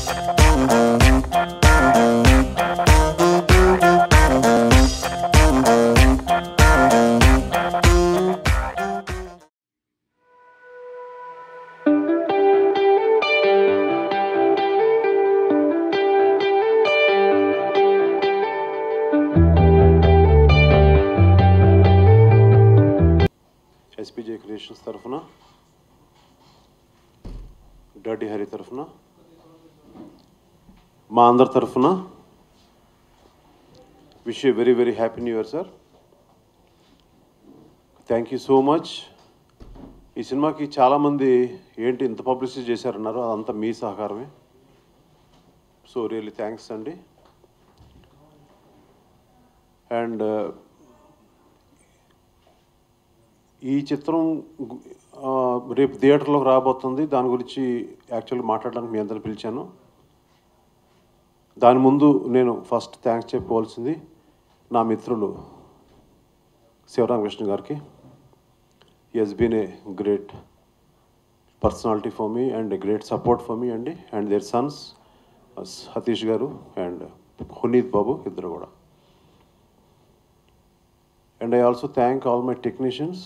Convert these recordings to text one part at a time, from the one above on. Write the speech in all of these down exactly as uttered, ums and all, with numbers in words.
SPJ creations తరఫున, Dirty Hari తరఫున, మా అందరి తరఫున wish you very very happy new year sir. Thank you so much. ఈ సినిమాకి చాలామంది ఏంటి ఇంత పబ్లిసిటీ చేశారన్నారు, అదంతా మీ సహకారమే. సో రియల్లీ థ్యాంక్స్ అండి. అండ్ ఈ చిత్రం రేపు థియేటర్లోకి రాబోతుంది. దాని గురించి యాక్చువల్గా మాట్లాడడానికి మీ అందరిని పిలిచాను. దాని ముందు నేను ఫస్ట్ థ్యాంక్స్ చెప్పుకోవాల్సింది నా మిత్రులు శివరామకృష్ణ గారికి. He has been a great personality for me and a great support for me అండి. అండ్ దేర్ సన్స్ సతీష్ గారు అండ్ హునీత్ బాబు ఇద్దరు కూడా. And I also thank all my technicians,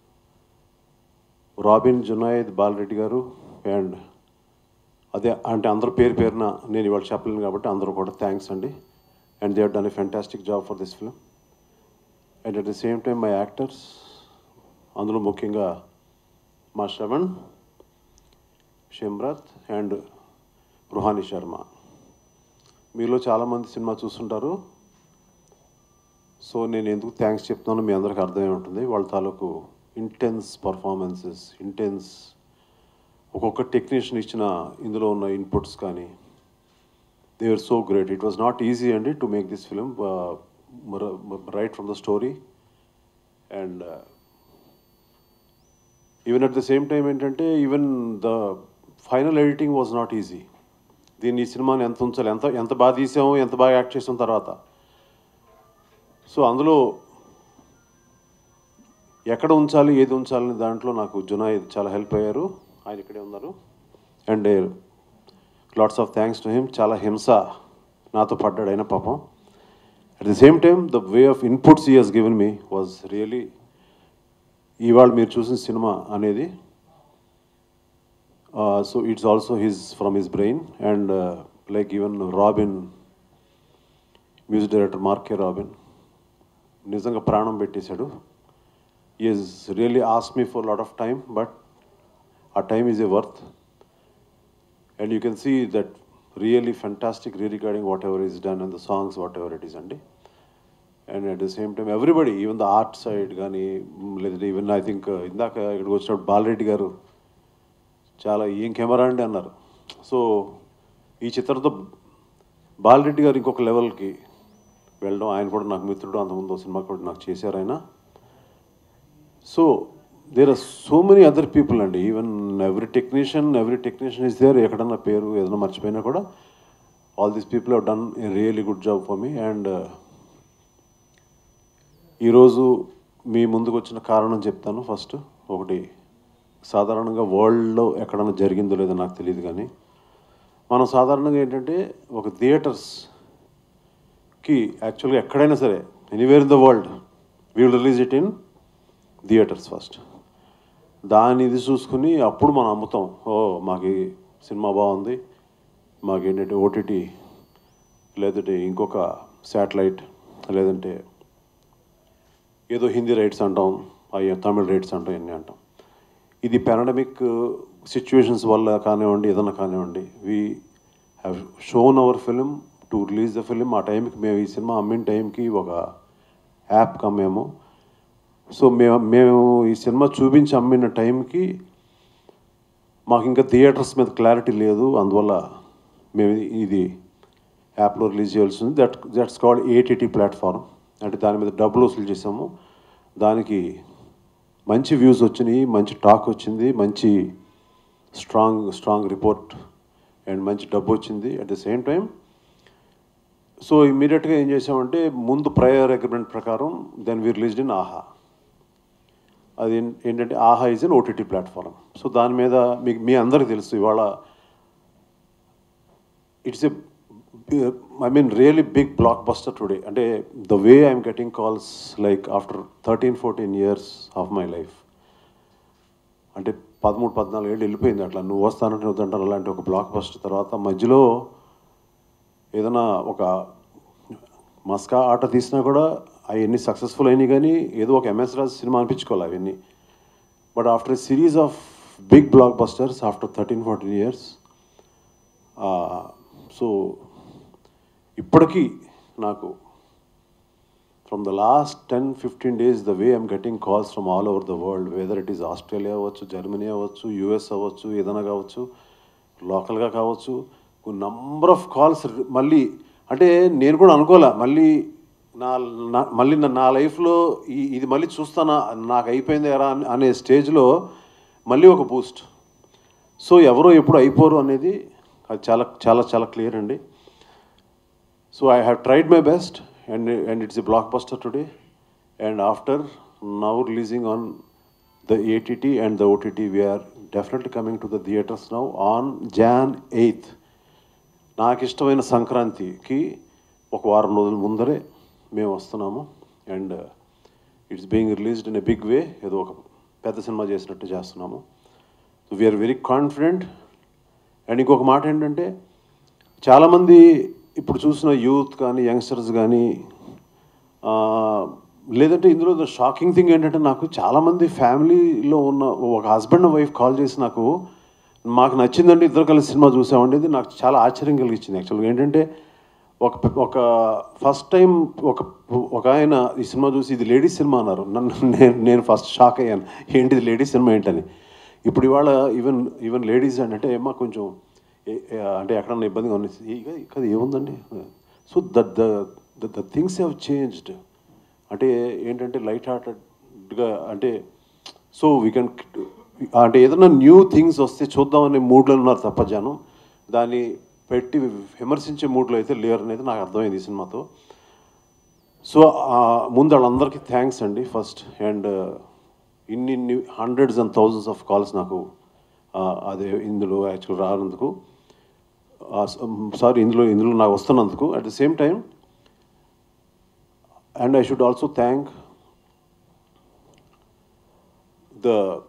Robin, Junaid, Balareddy గారు. అండ్ అదే అంటే అందరూ పేరు పేరున నేను ఇవాళ చెప్పలేను కాబట్టి అందరూ కూడా థ్యాంక్స్ అండి. And they have done a fantastic job for this film. And at the same time my actors, అందులో ముఖ్యంగా మా శ్రవణ్, షిమ్రత్ అండ్ రుహాని శర్మ. మీలో చాలామంది సినిమా చూస్తుంటారు, సో నేను ఎందుకు థ్యాంక్స్ చెప్తున్నానో మీ అందరికీ అర్థమై ఉంటుంది. వాళ్ళ తాలూకు ఇంటెన్స్ పర్ఫార్మెన్సెస్, ఇంటెన్స్ ఒక్కొక్క టెక్నీషియన్ ఇచ్చిన ఇందులో ఉన్న ఇన్పుట్స్ కానీ they are so great. It was not easy అండి to make this film right from the story. And even at the same time ఏంటంటే even the final editing was not easy. దీన్ని ఈ సినిమాని ఎంత ఉంచాలి, ఎంత ఎంత బాగా తీసాము, ఎంత బాగా యాక్ట్ చేసాం తర్వాత. సో అందులో ఎక్కడ ఉంచాలి, ఏది ఉంచాలని దాంట్లో నాకు జునాయిద్ చాలా హెల్ప్ అయ్యారు. ఆయన ఇక్కడే ఉన్నారు. And lots of thanks to him. చాలా హింస నాతో పడ్డాడు ఆయన పాపం. At the same time the way of inputs he has given me was really, ఇవాళ మీరు చూసిన సినిమా అనేది so it's also his from his brain. And like even Robin, music director మార్కే రాబిన్ నిజంగా ప్రాణం పెట్టేశాడు. He has really asked me for a lot of time, but our time is a worth. And you can see that really fantastic re-recording whatever is done and the songs whatever it is andi. And at the same time everybody, even the art side gani, even I think indaka ikkada vachinappudu Balreddy garu chaala em camera andi annaru. So ee chitranto Balreddy garu inkoka level ki వెళ్ళడం, ఆయన కూడా నాకు మిత్రుడు, అంతకుముందు cinema కూడా నాకు చేశారు ఆయన. So there are so many other people అండి. Even every technician every technician is there. ఎక్కడన్నా పేరు ఏదైనా మర్చిపోయినా కూడా all these people have done a really good job for me. And ఈరోజు మీ ముందుకు వచ్చిన కారణం చెప్తాను. ఫస్ట్ ఒకటి, సాధారణంగా వరల్డ్లో ఎక్కడన్నా జరిగిందో లేదో నాకు తెలియదు, కానీ మనం సాధారణంగా ఏంటంటే ఒక థియేటర్స్కి యాక్చువల్గా ఎక్కడైనా సరే anywhere in the world we will release it in theatres first. దాన్ని ఇది చూసుకుని అప్పుడు మనం అమ్ముతాం. ఓ మాకు సినిమా బాగుంది, మాకేంటంటే ఓటీటీ లేదంటే ఇంకొక శాటిలైట్ లేదంటే ఏదో హిందీ రైట్స్ అంటాం, అయ్యో తమిళ రైట్స్ అంటాం, ఇవన్నీ అంటాం. ఇది పాండమిక్ సిచ్యువేషన్స్ వల్ల కానివ్వండి, ఏదన్నా కానివ్వండి, we have shown our film to release the film. ఆ టైంకి మేము ఈ సినిమా అమ్మిన టైంకి ఒక యాప్ కమ్మాము. సో మేము మేము ఈ సినిమా చూపించి అమ్మిన టైంకి మాకు ఇంకా థియేటర్స్ మీద క్లారిటీ లేదు. అందువల్ల మేము ఇది యాప్లో రిలీజ్ చేయాల్సి ఉంది. That that's called ATT platform. అంటే దాని మీద డబ్బులు వసూలు చేసాము. దానికి మంచి వ్యూస్ వచ్చినాయి, మంచి టాక్ వచ్చింది, మంచి స్ట్రాంగ్ స్ట్రాంగ్ రిపోర్ట్ అండ్ మంచి డబ్బు వచ్చింది. At the same time so ఇమ్మీడియట్గా ఏం చేసామంటే ముందు ప్రయర్ అగ్రిమెంట్ ప్రకారం then we released in Aha. అది ఏంటంటే Aha is an OTT platform. So దాని మీద మీకు మీ అందరికీ తెలుసు, ఇవాళ it's a I mean really big blockbuster today. అంటే the way I'm getting calls like after thirteen fourteen years of my life, అంటే పదమూడు పద్నాలుగు ఏళ్ళు వెళ్ళిపోయింది అట్లా. నువ్వు వస్తానంటే వద్దంటారు అలాంటి ఒక బ్లాక్ బస్టర్ తర్వాత మధ్యలో ఏదైనా ఒక మస్కా ఆట తీసినా కూడా అవన్నీ సక్సెస్ఫుల్ అయినాయి, కానీ ఏదో ఒక ఎంఎస్ రాజు సినిమా అనిపించుకోవాలి అవన్నీ. But after a series of big blockbusters after thirteen fourteen years, so ఇప్పటికీ నాకు from the last ten fifteen days the way I'm getting calls from all over the world, whether it is Australia అవ్వచ్చు, Germany అవ్వచ్చు, US అవ్వచ్చు, ఏదైనా కావచ్చు, లోకల్గా కావచ్చు, number of calls. మళ్ళీ అంటే నేను కూడా అనుకోలే మళ్ళీ నా మళ్ళీ నా లైఫ్లో ఈ ఇది మళ్ళీ చూస్తానా, నాకు అయిపోయింది ఎరా అనే స్టేజ్లో మళ్ళీ ఒక బూస్ట్. సో ఎవరో ఎప్పుడు అయిపోరు అనేది అది చాలా చాలా చాలా క్లియర్ అండి. So I have tried my best and and it's a blockbuster today, and after now releasing on the A T T and the O T T, we are definitely coming to the theaters now on January eighth. నాకు ఇష్టమైన సంక్రాంతికి ఒక వారం రోజుల ముందరే మేము వస్తున్నాము, and it's being released in a big way. ఏదో ఒక పెద్ద సినిమా చేసినట్టు చేస్తున్నాము. So we're very confident. And ఇంకొక మాట ఏంటంటే, చాలామంది ఇప్పుడు చూసిన యూత్ కానీ యంగ్స్టర్స్ కానీ, లేదంటే ఇందులో షాకింగ్ థింగ్ ఏంటంటే, నాకు చాలామంది ఫ్యామిలీలో ఉన్న ఒక హస్బెండ్ వైఫ్ కాల్ చేసి నాకు మాకు నచ్చిందండి, ఇద్దరు కలిసి సినిమా చూసామండి. ఇది నాకు చాలా ఆశ్చర్యం కలిగించింది. యాక్చువల్గా ఏంటంటే, ఒక ఒక ఫస్ట్ టైం ఒక ఒక ఆయన ఈ సినిమా చూసి ఇది లేడీస్ సినిమా అన్నారు. నన్ను నేను నేను ఫస్ట్ షాక్ అయ్యాను, ఏంటిది లేడీస్ సినిమా ఏంటని. ఇప్పుడు ఇవాళ ఈవెన్ ఈవెన్ లేడీస్ అంటే ఏమో కొంచెం అంటే ఎక్కడన్నా ఇబ్బందిగా ఉంది కదా, ఏముందండి. So that the the things have changed. అంటే ఏంటంటే లైట్ హార్టెడ్గా, అంటే సో వీ కెన్ అంటే ఏదైనా న్యూ థింగ్స్ వస్తే చూద్దామనే మూడ్లో ఉన్నారు తప్ప జనం దాన్ని పెట్టి విమర్శించే మూడ్లో అయితే లేరు అనేది నాకు అర్థమైంది ఈ సినిమాతో. సో ముందు వాళ్ళందరికీ థ్యాంక్స్ అండి ఫస్ట్. అండ్ ఇన్ని ఇన్ని hundreds and thousands of calls నాకు అదే ఇందులో యాక్చువల్ రానందుకు, సారీ ఇందులో ఇందులో నాకు వస్తున్నందుకు. At the same time, and I should also thank the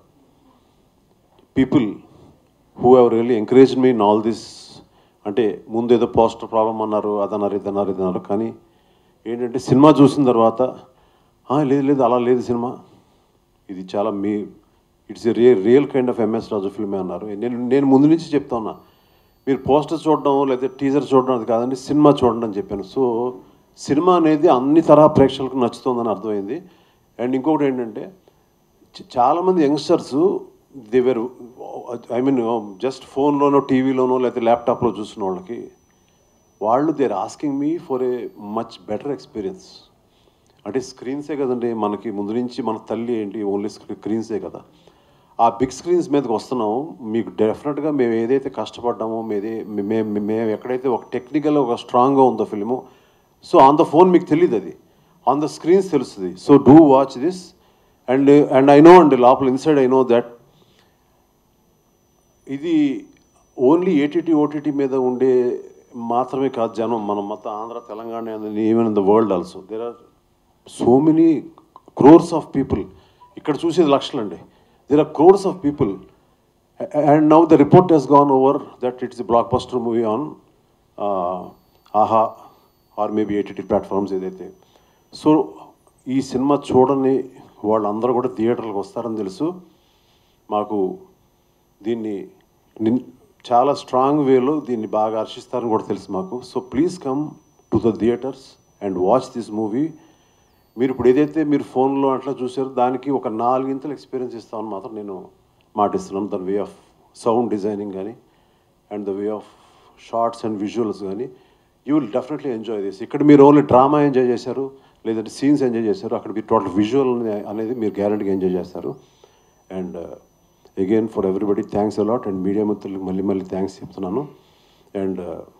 people who have really encouraged me in all this. అంటే ముందు ఏదో పోస్టర్ ప్రాబ్లం అన్నారు, అదన్నారు ఇదన్నారు ఇదన్నారు, కానీ ఏంటంటే సినిమా చూసిన తర్వాత లేదు లేదు అలా లేదు సినిమా, ఇది చాలా మీ it's a real real kind of MS Raju ఫిల్మే అన్నారు. నేను నేను ముందు నుంచి చెప్తా ఉన్నా, మీరు పోస్టర్ చూడడం లేదా టీజర్ చూడడం అది కాదండి, సినిమా చూడండి అని చెప్పాను. సో సినిమా అనేది అన్ని తరహా ప్రేక్షకులకు నచ్చుతుందని అర్థమైంది. అండ్ ఇంకొకటి ఏంటంటే, చాలామంది యంగ్స్టర్స్ దేవర్ ఐ మీన్ జస్ట్ ఫోన్లోనో టీవీలోనో లేకపోతే ల్యాప్టాప్లో చూసిన వాళ్ళకి, వాళ్ళు they are asking me for a much better experience. అంటే స్క్రీన్సే కదండి మనకి ముందు నుంచి, మన తల్లి ఏంటి ఓన్లీ స్క్రీన్సే కదా. ఆ బిగ్ స్క్రీన్స్ మీదకి వస్తున్నాం, మీకు డెఫినెట్గా మేము ఏదైతే కష్టపడ్డామో మేదే మేము మేము ఎక్కడైతే ఒక టెక్నికల్ ఒక స్ట్రాంగ్గా ఉందో film, so on the phone మీకు తెలియదు, అది ఆన్ ద స్క్రీన్స్ తెలుస్తుంది. So do watch this. And and I know అండి లోపల ఇన్సైడ్ ఐ నో దట్ ఇది ఓన్లీ ఏటీటీ ఓటీటీ మీద ఉండే మాత్రమే కాదు జనం, మనం మొత్తం Andhra Telangana and even in the world also there are so many crores of people. ఇక్కడ చూసేది లక్షలు అండి, there are crores of people. And now the report Hess gone over that it's a blockbuster movie on Aha or maybe ATT platforms ఏదైతే. So ఈ సినిమా చూడని వాళ్ళందరూ కూడా థియేటర్లకు వస్తారని తెలుసు. మాకు దీన్ని చాలా స్ట్రాంగ్ వేలో దీన్ని బాగా హర్షిస్తారని కూడా తెలుసు మాకు. So please come to the theatres and watch this movie. మీరు ఇప్పుడు ఏదైతే మీరు ఫోన్లో అట్లా చూసారో దానికి ఒక నాలుగింతలు ఎక్స్పీరియన్స్ ఇస్తామని మాత్రం నేను మాటిస్తున్నాను. దాని వే ఆఫ్ సౌండ్ డిజైనింగ్ కానీ and the way of shorts and visuals కానీ you will definitely enjoy this. ఇక్కడ మీరు ఓన్లీ డ్రామా ఎంజాయ్ చేశారు, లేదంటే సీన్స్ ఎంజాయ్ చేశారు, అక్కడ మీరు టోటల్ విజువల్ అనేది మీరు గ్యారెంటీగా ఎంజాయ్ చేస్తారు. And again for everybody thanks a lot. And media మిత్రులకు మళ్ళీ మళ్ళీ థ్యాంక్స్ చెప్తున్నాను. And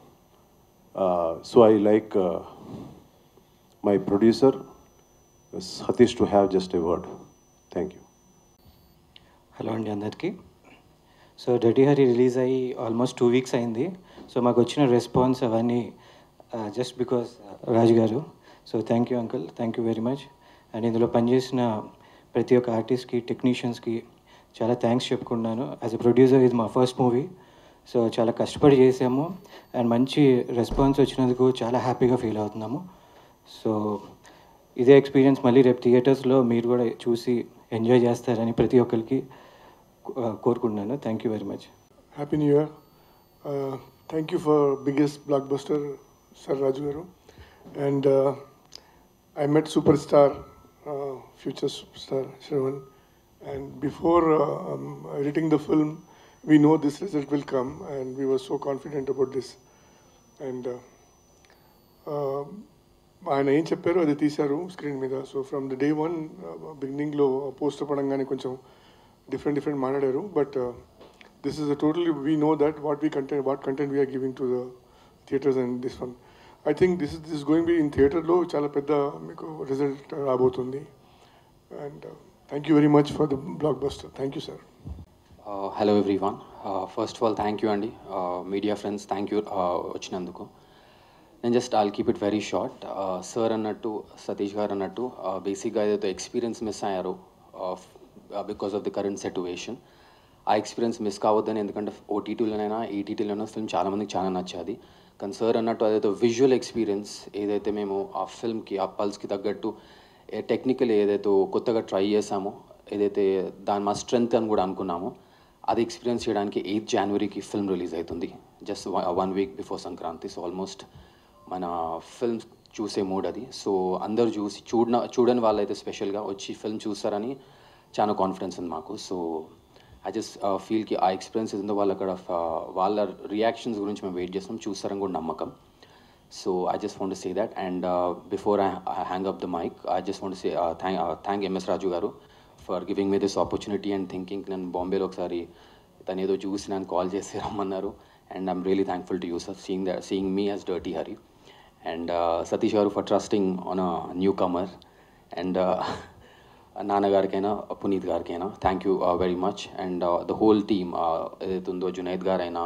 so I like my producer Satish to have just a word. Thank you. Hello అండి అందరికీ. సో డర్టీ హరి రిలీజ్ అయ్యి ఆల్మోస్ట్ టూ వీక్స్ అయింది. సో మాకు వచ్చిన రెస్పాన్స్ అవన్నీ జస్ట్ బికాస్ రాజు గారు. So thank you uncle, thank you very much. And ఇందులో పనిచేసిన ప్రతి ఒక్క ఆర్టిస్ట్కి, టెక్నీషియన్స్కి చాలా థ్యాంక్స్ చెప్పుకున్నాను. యాజ్ ఎ ప్రొడ్యూసర్ ఇది మా ఫస్ట్ మూవీ, సో చాలా కష్టపడి చేసాము అండ్ మంచి రెస్పాన్స్ వచ్చినందుకు చాలా హ్యాపీగా ఫీల్ అవుతున్నాము. సో ఇదే ఎక్స్పీరియన్స్ మళ్ళీ రేపు థియేటర్స్లో మీరు కూడా చూసి ఎంజాయ్ చేస్తారని ప్రతి ఒక్కరికి కోరుకుంటున్నాను. Thank you very much. Happy new year. Thank you for biggest blockbuster sir Raju గారు. And I met super star, future super star Shravan. And before uh, um, editing the film, we know this result will come, and we were so confident about this. And ఆయన ఏం చెప్పారో అది తీశారు screen మీద. So from the day one బిగినింగ్లో poster పడంగానే కొంచెం different different మాట్లాడారు. But this is totally we know that what we content what content we are giving to the theatres. And this one I think this is this going be in థియేటర్లో చాలా పెద్ద మీకు result రాబోతుంది. And thank you very much for the blockbuster. Thank you, sir. Uh, hello everyone. Uh, first of all, thank you Andy. Uh, media friends, thank you వచ్చినందుకు. నేను just I'll keep it very short. Sir అన్నట్టు, సతీష్ గారు అన్నట్టు బేసిక్గా ఏదైతే experience miss అయ్యారో because of the current situation, ఆ experience miss కావద్దని. ఎందుకంటే ఓటీటీలోనైనా ఈటీటీలోనైనా ఫిల్మ్ చాలామందికి చాలా నచ్చాది. కానీ సార్ అన్నట్టు అదైతే విజువల్ ఎక్స్పీరియన్స్ ఏదైతే మేము ఆ ఫిల్మ్కి ఆ పల్స్కి తగ్గట్టు టెక్నికల్ ఏదైతే కొత్తగా ట్రై చేసామో, ఏదైతే దాని మా స్ట్రెంగ్త్ అని కూడా అనుకున్నామో, అది ఎక్స్పీరియన్స్ చేయడానికి ఎయిత్ జనవరికి ఫిల్మ్ రిలీజ్ అవుతుంది, just one week before Sankranti. So almost మన ఫిల్మ్ చూసే మూడ్ అది. సో అందరు చూసి చూడన చూడని వాళ్ళైతే స్పెషల్గా వచ్చి ఫిల్మ్ చూస్తారని చాలా కాన్ఫిడెన్స్ ఉంది మాకు. సో ఐ జస్ట్ ఫీల్కి ఆ ఎక్స్పీరియన్స్ ఉందో వాళ్ళు అక్కడ వాళ్ళ రియాక్షన్స్ గురించి మేము వెయిట్ చేస్తాం, చూస్తారని కూడా నమ్మకం. So I just want to say that, and uh, before I, I hang up the mic, I just want to say uh, thank uh, thank M S Raju garu for giving me this opportunity and thinking nan Bombay lo okasari tanu edo choose nan call chesi rammannaru, and I'm really thankful to you sir, seeing that seeing me as Dirty Harry, and uh, Satish garu for trusting on a newcomer, and uh, Nana garikaina Puneet garikaina thank you uh, very much, and uh, the whole team edundo Junaid garaina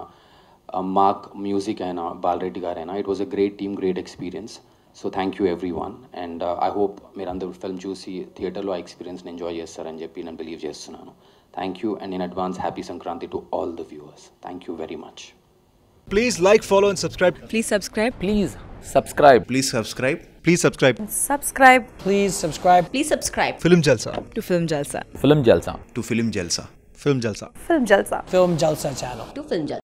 Mark music అయినా బాలరెడ్డి గారైనా, it was a great team, great experience. So thank you everyone. అండ్ ఐ హోప్ మీరు అందరూ film చూసి థియేటర్లో ఆ ఎక్స్పీరియన్స్ని ఎంజాయ్ చేస్తారని చెప్పి నేను బిలీవ్ చేస్తున్నాను. Thank you, and in advance happy Sankranti to all the viewers. Thank you very much. Please like, follow and subscribe. Please subscribe. Please subscribe. Please subscribe. Please subscribe. Subscribe. Please subscribe. Please subscribe. Film Jalsa. To Film Jalsa. Film Jalsa. To Film Jalsa. Film Jalsa. Film Jalsa. Film Jalsa channel. To Film Jalsa.